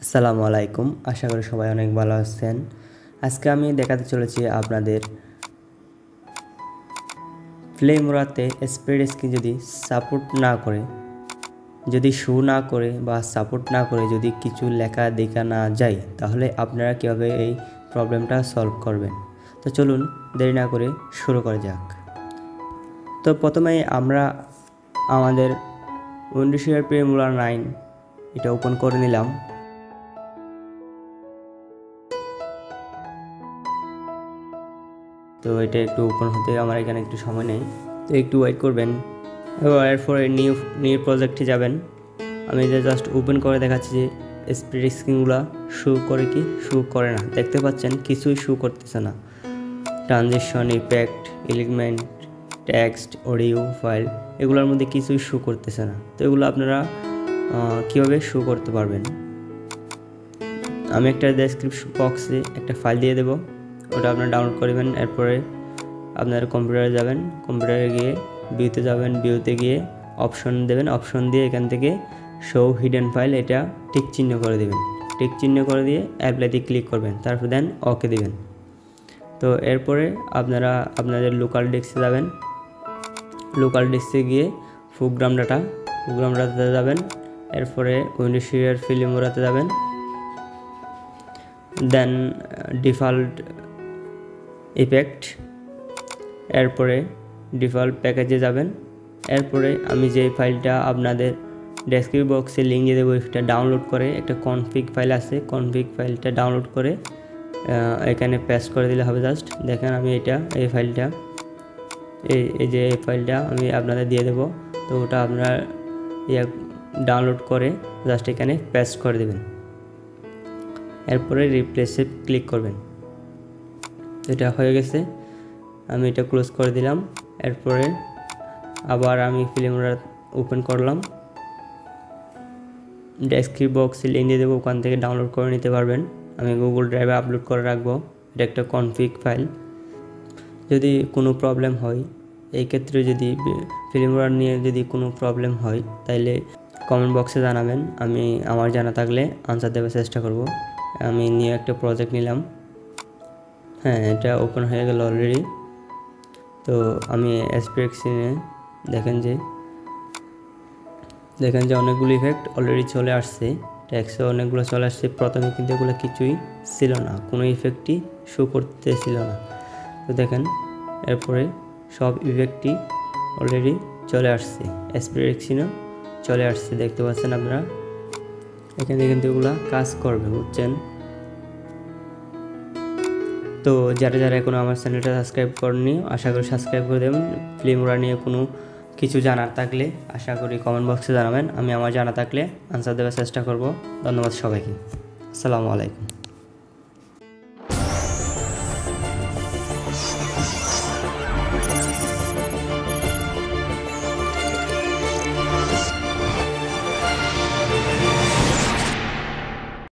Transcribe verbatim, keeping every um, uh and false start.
আসসালামু আলাইকুম। আশা করি সবাই অনেক ভালো আছেন। আজকে আমি দেখাতে চলেছি আপনাদের ফিল্মোরাতে স্প্রেড স্ক্রিন যদি সাপোর্ট না করে, যদি শো না করে বা সাপোর্ট না করে, যদি কিছু লেখা দেখা না যায়, তাহলে আপনারা কীভাবে এই প্রবলেমটা সলভ করবেন। তো চলুন দেরি না করে শুরু করা যাক। তো প্রথমেই আমরা আমাদের উইন্ডোজ শেয়ার ফিল্মোরা নাইন এটা ওপেন করে নিলাম। তো এটা একটু ওপেন হতে আমার এখানে একটু সময় নেই, তো একটু ওয়েট করবেন। এবার এরপরে নিউ নিউ প্রজেক্টে যাবেন। আমি যে জাস্ট ওপেন করে দেখাচ্ছি যে স্প্রেড স্ক্রিনগুলো শো করে কি শো করে না। দেখতে পাচ্ছেন কিছুই শো করতেছে না। Transition, effect, element, text, audio file এগুলোর মধ্যে কিছুই শো করতেছে না। তো এগুলো আপনারা কীভাবে শো করতে পারবেন, আমি একটা ডেসক্রিপশন বক্সে একটা ফাইল দিয়ে দেবো, ওটা আপনারা ডাউনলোড করবেন। এরপরে আপনার কম্পিউটারে যাবেন, কম্পিউটারে গিয়ে ভিউতে যাবেন, ভিউতে গিয়ে অপশন দেবেন, অপশন দিয়ে এখান থেকে শো হিডেন ফাইল এটা টিক চিহ্ন করে দেবেন। টিক চিহ্ন করে দিয়ে অ্যাপ্লাইতে ক্লিক করবেন, তারপর দেন ওকে দিবেন। তো এরপরে আপনারা আপনাদের লোকাল ডেস্কে যাবেন, লোকাল ডেস্কে গিয়ে প্রোগ্রাম ডাটা প্রোগ্রাম ডাটাতে যাবেন। এরপরে উইন্ডোজ শেয়ার ফিল্মোরাতে যাবেন, দেন ডিফল্ট ইফেক্ট, এরপরে ডিফল্ট প্যাকেজে যাবেন। এরপরে আমি যে ফাইলটা আপনাদের ডেসক্রিপশন বক্সে লিঙ্ক দিয়ে দেবো, এটা ডাউনলোড করে একটা কনফিগ ফাইল আছে, কনফিগ ফাইলটা ডাউনলোড করে এখানে পেস্ট করে দিলে হবে। জাস্ট দেখেন আমি এটা এই ফাইলটা এই এই যে এই ফাইলটা আমি আপনাদের দিয়ে দেবো। তো ওটা আপনারা ইয়ে ডাউনলোড করে জাস্ট এখানে পেস্ট করে দেবেন। এরপরে রিপ্লেসে ক্লিক করবেন। এটা হয়ে গেছে, আমি এটা ক্লোজ করে দিলাম। এরপরে আবার আমি ফিল্মোরা ওপেন করলাম, ডেসক্রিপশন বক্সে লিঙ্ক দিয়ে দেবো, ওখান থেকে ডাউনলোড করে নিতে পারবেন। আমি গুগল ড্রাইভে আপলোড করে রাখবো। এটা একটা কনফিগ ফাইল। যদি কোনো প্রবলেম হয়, এই ক্ষেত্রে যদি ফিল্মোরা নিয়ে যদি কোনো প্রবলেম হয়, তাইলে কমেন্ট বক্সে জানাবেন, আমি আমার জানা থাকলে আনসার দেওয়ার চেষ্টা করব। আমি নিয়ে একটা প্রজেক্ট নিলাম। হ্যাঁ, এটা ওপেন হয়ে গেল অলরেডি। তো আমি স্প্রেড স্ক্রিনে দেখেন যে দেখেন যে অনেকগুলো ইফেক্ট অলরেডি চলে আসছে, ট্যাক্সে অনেকগুলো চলে আসছে। প্রথমে কিন্তু এগুলো কিছুই ছিল না, কোনো ইফেক্টই শো করতেছিল না। তো দেখেন এরপরে সব ইফেক্টই অলরেডি চলে আসছে, স্প্রেড স্ক্রিনেও চলে আসছে, দেখতে পাচ্ছেন আপনারা। এখানে কিন্তু এগুলো কাজ করবে, বুঝছেন। তো যারা যারা এখনও আমার চ্যানেলটা সাবস্ক্রাইব করেননি, আশা করি সাবস্ক্রাইব করে দেবেন। ফিল্মোরা নিয়ে কোনো কিছু জানার থাকলে আশা করি কমেন্ট বক্সে জানাবেন, আমি আমার জানা থাকলে আনসার দেওয়ার চেষ্টা করব। ধন্যবাদ সবাইকে। আসসালামু আলাইকুম।